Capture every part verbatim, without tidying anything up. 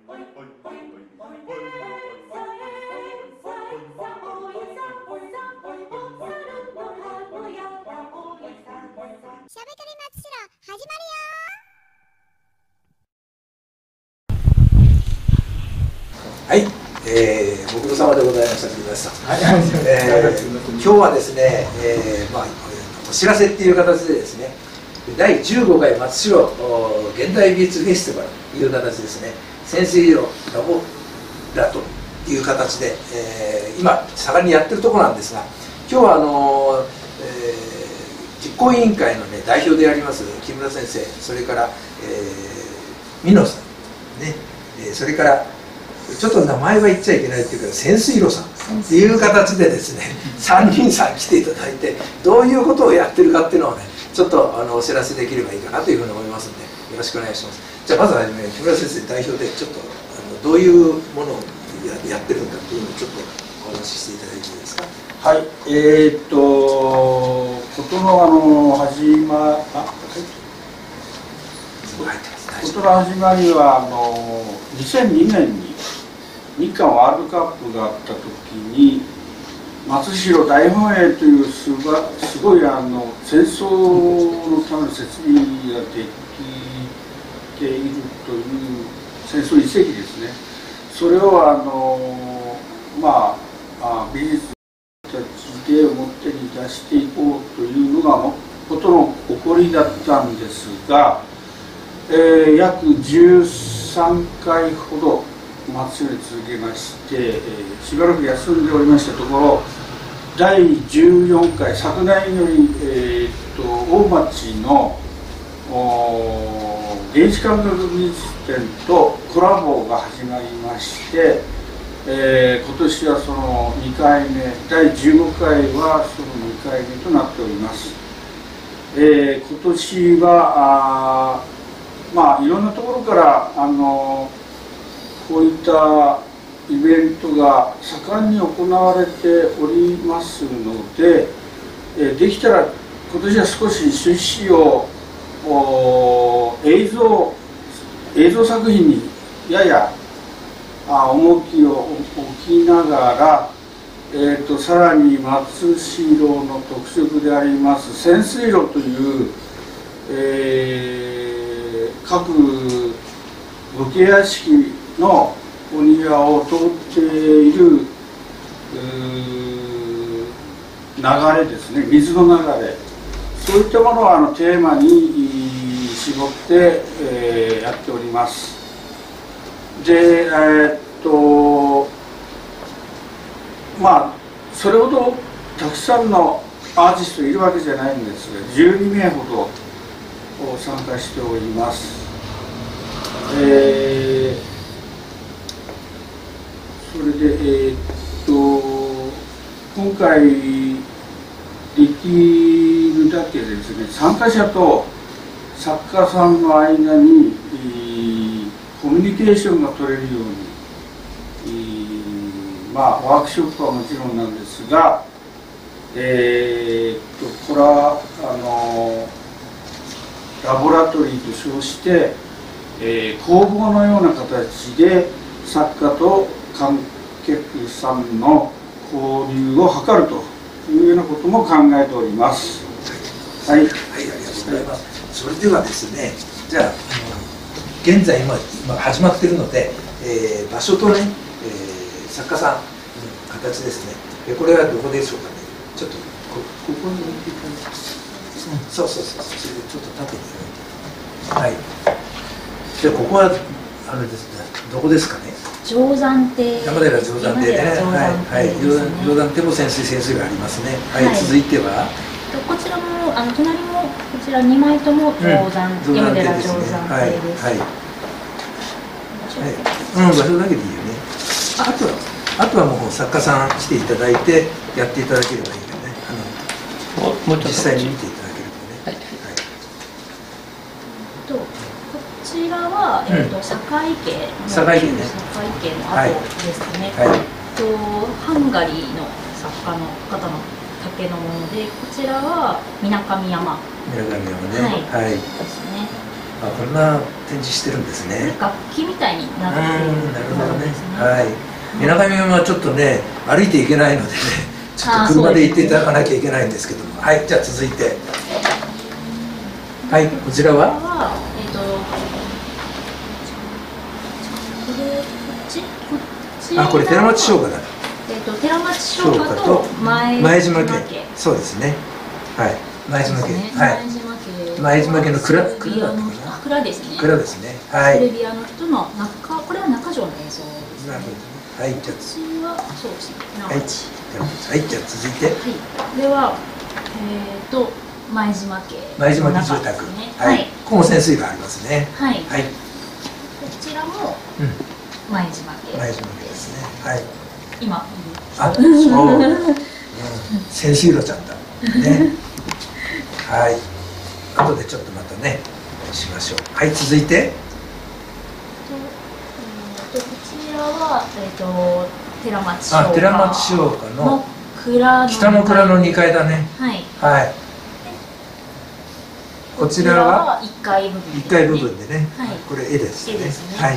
はい、えー、ご苦労様でございました、皆さん。えー、今日はですね、えーまあ、お知らせっていう形でですね、だいじゅうごかい松代現代美術フェスティバルという形ですね、潜水色ラボラトリーという形で、えー、今、盛んにやってるところなんですが、今日はあのーえー、実行委員会の、ね、代表であります木村先生、それから、えー、美濃さん、ね、えー、それからちょっと名前は言っちゃいけないっていうか潜水路さんっていう形でですねさんにんさん来ていただいて、どういうことをやってるかっていうのをねちょっとあのお知らせできればいいかなというふうに思いますので、よろしくお願いします。じゃあまずはじめ木村先生代表でちょっとあのどういうものを や, やってるんだっていうのをちょっとお話ししていただいていいですか。 はい、えー、っとことのあの始まあことの始まりはあのにせんにねんに日韓ワールドカップがあった時に松代大本営というすばすごいあの戦争のための設備ができているという戦争遺跡ですね。それをあのまあ美術たちで表に出していこうというのがことの起こりだったんですが、えー、約じゅうさんかいほど松代に続けまして、えー、しばらく休んでおりましたところ、だいじゅうよんかい昨年より、えー、っと大町の原始感覚美術展とコラボが始まりまして、えー、今年はそのにかいめ、だいじゅうごかいはそのにかいめとなっております。えー、今年はあまあいろんなところからあのこういったイベントが盛んに行われておりますので、えできたら今年は少し趣旨を映像映像作品にやや重きを置きながら、えー、とさらに松代の特色であります潜水路という、えー、各武家屋敷のお庭を通っている流れですね、水の流れ、そういったものをあのテーマに絞って、えー、やっております。で、えー、っとまあそれほどたくさんのアーティストいるわけじゃないんですが、じゅうにめいほど参加しております。えーそれで、えー、っと今回できるだけでですね、参加者と作家さんの間に、えー、コミュニケーションが取れるように、えー、まあワークショップはもちろんなんですが、えー、っとこれはあのラボラトリーと称して、えー、工房のような形で作家と観客さんの交流を図るというようなことも考えております。はい、はい、はい、ありがとうございます。それではですね、じゃあ、あの現在今今始まっているので、えー、場所とね、えー、作家さんの形ですね。これはどこでしょうかね。ちょっとこここに置いていただきます。そうそうそう、それでちょっと縦に置いて。はい。じゃあここはあれですね。どこですかね。 定山亭、 山寺定山亭ね、はい、定山亭も潜水潜水がありますね。はい、続いてはこちらもあの隣もこちらにまいとも定山、山寺定山亭です。はい、 うん、場所だけでいいよね。あとはあとはもう作家さん来ていただいてやっていただければいいよね。あのもう実際に見ていただければね。 とこちらはえっと堺家の堺家ね。 堺家の後ですかね。とハンガリーの作家の方の竹のもので、こちらは水上山。 水上山ね。はい。 ですね。 あ、こんな展示してるんですね。 楽器みたいになってるなるほどね。 ですね。 はい。みなかみはちょっとね歩いていけないのでね、ちょっと車で行っていただかなきゃいけないんですけども、はい。じゃあ続いて、はい、こちらは、 えっとこれこっちこっちあ、これ寺町商家だ。 えっと寺町商家と前島家。 そうですね。はい。前島家。はい。前島家の蔵蔵だったかな。 蔵ですね。 蔵ですね。はい。 セルビアの人の中、これは中条の映像ですね。 はい、じゃあ次はそうですね。 はい、はい、じゃあ続いて。 はい。これはえっと前島家。 前島家住宅。はい。ここも潜水がありますね。 はい。 はい。 こちらも前島家。 前島家ですね。はい。 今。 あ、そう。潜水路ちゃんだ。ね。はい。後でちょっとまたねしましょう。はい、続いて。 こちらはえっと寺町商家。 あ、寺町商家の蔵の北の蔵のにかいだね。 はい。はい。 こちらはいっかい部分。 いっかい部分でね。 はい。 これ絵ですね。 絵ですね。 はい。はい、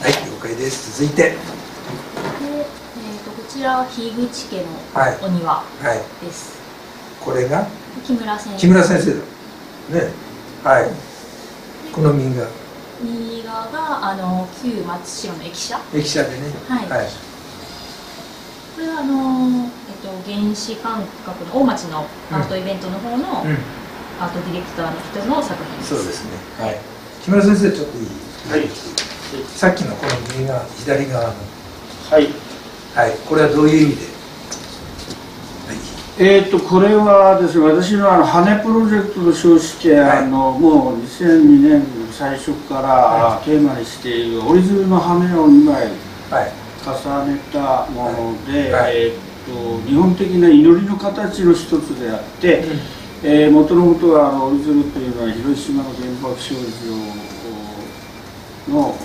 了解です。続いて。で、えっとこちらは樋口家のお庭です。 これが木村先生。 木村先生だ。ね。はい。この右が。 右側があの旧松代の駅舎。 駅舎でね。 はい。これはあのえっと原始感覚の大町のアートイベントの方のアートディレクターの人の作品です。 そうですね。はい。木村先生ちょっといい。はい。さっきのこの右側左側の。 はい。 はい。これはどういう意味で。 えー、とこれはですね、私のあの羽プロジェクトと称して、はい、あのもうにせんにねん最初からテーマにしている折り鶴の羽をにまい重ねたもので、はい、えー、と日本的な祈りの形の一つであって、うん、えー、元のもとはあの折り鶴というのは広島の原爆症状の、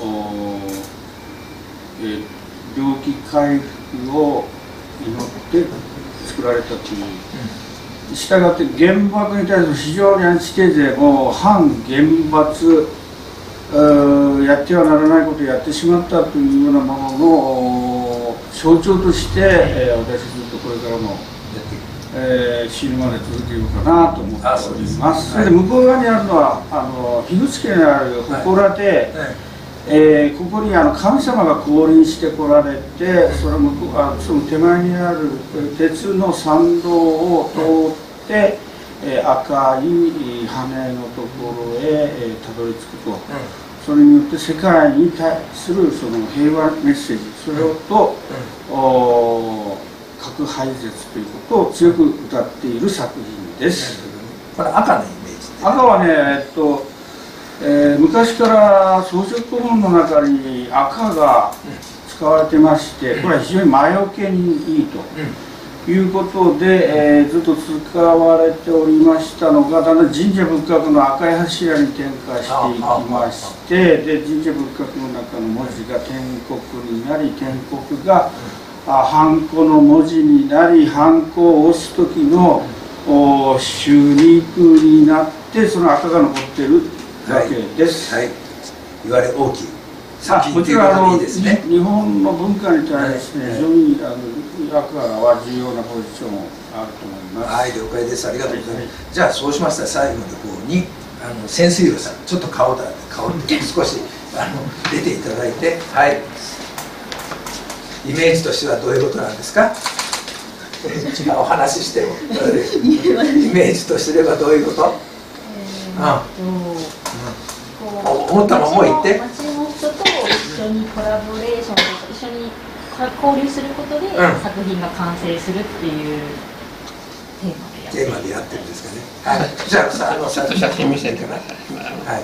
えー、病気回復を祈って作られたという、うん、したがって原爆に対する非常にアンチテーゼ、もう反原発やってはならないことをやってしまったというようなものの象徴として、えー、私ずっとこれからも、えー、死ぬまで続けようかなと思っております。それで向こう側にあるのはあの樋口家にある祠で、はいはい、えー、ここにあの神様が降臨してこられて、その向こうあその手前にある鉄の参道を通って、えー、赤い羽のところへ、えー、たどり着くと、うん、それによって世界に対するその平和メッセージ、それをと、うん、お核廃絶ということを強く歌っている作品です。 これ赤のイメージ。 赤はね、えっとえー、昔から装飾古本の中に赤が使われてまして、これは非常に魔除けにいいということで、えー、ずっと使われておりましたのが、だんだん神社仏閣の赤い柱に転化していきまして、で神社仏閣の中の文字が天国になり、天国があハンコの文字になり、ハンコを押す時のお手肉になって、その赤が残っているわけです。 はい、はい、言われ大きい。 さあ、こちらあの日本の文化に対して非常にあの赤は重要なポジションあると思います。 はい、了解です。ありがとうございます。はい、じゃあそうしましたら最後の方にあの潜水路さんちょっと顔だ顔で少しあの出ていただいて、はい。イメージとしてはどういうことなんですか？お話ししてもイメージとすればどういうこと？思ったまま言って。 町の人と一緒にコラボレーションというか一緒に交流することで作品が完成するっていうテーマでやってる。 テーマでやってるんですかね。はい。じゃあさあの写真見せてください。はい。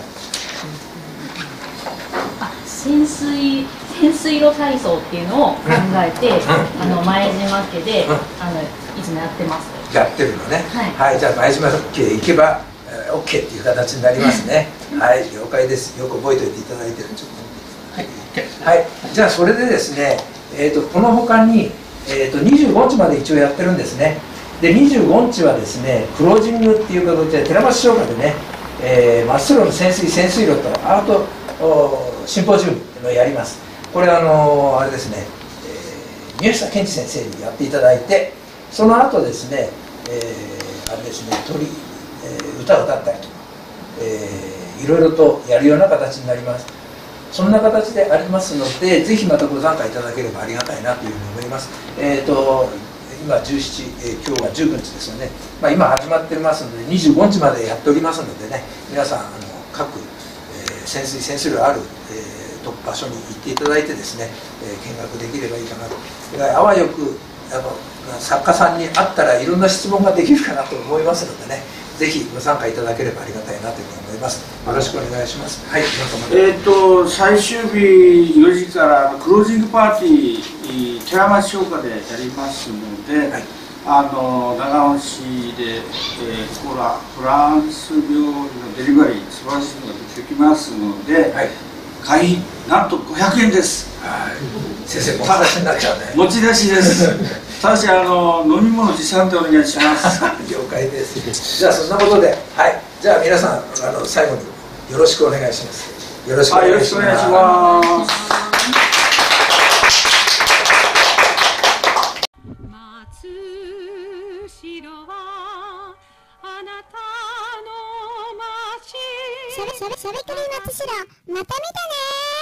あ、潜水潜水路体操っていうのを考えて、あの前島家であのいつもやってます。 やってるのね。はい。じゃあ前島家へ行けばオッケーっていう形になりますね。はい、了解です。よく覚えておいていただいてる。ちょっとはい、はい、じゃあそれでですね、えー、とこの他に、えー、とにじゅうごにちまで一応やってるんですね。でにじゅうごにちはですねクロージングっていう形で寺町商家でね、 えー、真っ白の潜水潜水路とアートシンポジウムをやります。これはあのあれですね、えー、宮下健二先生にやっていただいて、その後ですね、えー、あれですね、鳥、えー、歌を歌ったりとか、えー、いろいろとやるような形になります。そんな形でありますので、ぜひまたご参加いただければありがたいなというふうに思います。えーと今じゅうしち、えー、今日はじゅうくにちですよね、まあ、今始まってますのでにじゅうごにちまでやっておりますのでね、皆さんあの各、えー、潜水潜水量ある、えー、場所に行っていただいてですね、えー、見学できればいいかなと。あわよくあの作家さんに会ったらいろんな質問ができるかなと思いますのでね、ぜひご参加いただければありがたいなというふうに思います。よろしくお願いします。はい、 えっと最終日よじからクロージングパーティー寺町商家でやりますので、はい、あの長野市で、えー、コラフランス料理のデリバリー素晴らしいのができますので、はい、会費なんとごひゃくえんです。 はい、先生持ち出しになっちゃうね。 持ち出しです。ただしあの飲み物持参でお願いします。 了解です。じゃあそんなことで、はい、じゃあ皆さんあの最後によろしくお願いします。よろしくお願いします。 松代はあなたの街。しゃべしゃべしゃべくり松代、また見てね。